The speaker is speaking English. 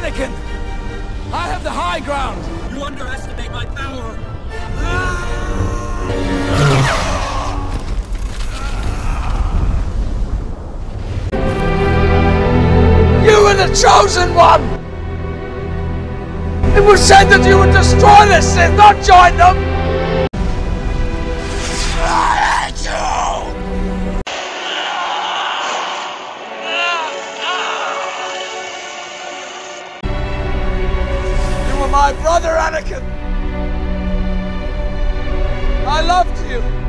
Anakin! I have the high ground! You underestimate my power! You were the chosen one! It was said that you would destroy the Sith, not join them! I hate you! You were my brother, Anakin! I loved you!